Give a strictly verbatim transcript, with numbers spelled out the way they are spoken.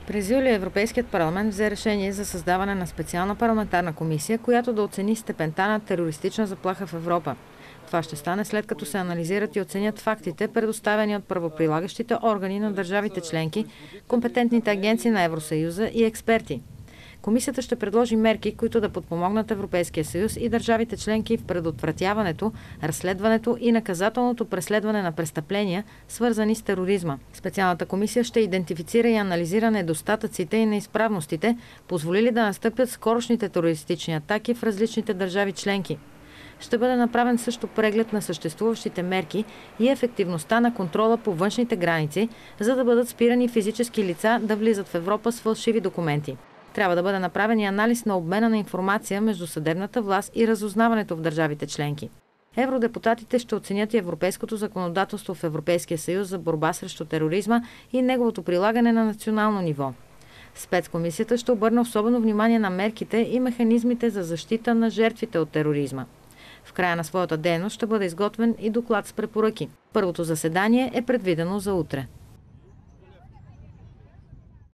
През юли Европейският парламент взе решение за създаване на специална парламентарна комисия, която да оцени степента на терористична заплаха в Европа. Това ще стане след като се анализират и оценят фактите, предоставени от правоприлагащите органи на държавите членки, компетентните агенции на Евросъюза и експерти. Комисията ще предложи мерки, които да подпомогнат Европейския съюз и държавите членки в предотвратяването, разследването и наказателното преследване на престъпления, свързани с тероризма. Специалната комисия ще идентифицира и анализира недостатъците и неизправностите, позволили да настъпят скорошните терористични атаки в различните държави членки. Ще бъде направен също преглед на съществуващите мерки и ефективността на контрола по външните граници, за да бъдат спирани физически лица да влизат в Европа с фалшиви документи. Трябва да бъде направен и анализ на обмена на информация между съдебната власт и разузнаването в държавите членки. Евродепутатите ще оценят и европейското законодателство в Европейския съюз за борба срещу тероризма и неговото прилагане на национално ниво. Спецкомисията ще обърне особено внимание на мерките и механизмите за защита на жертвите от тероризма. В края на своята дейност ще бъде изготвен и доклад с препоръки. Първото заседание е предвидено за утре.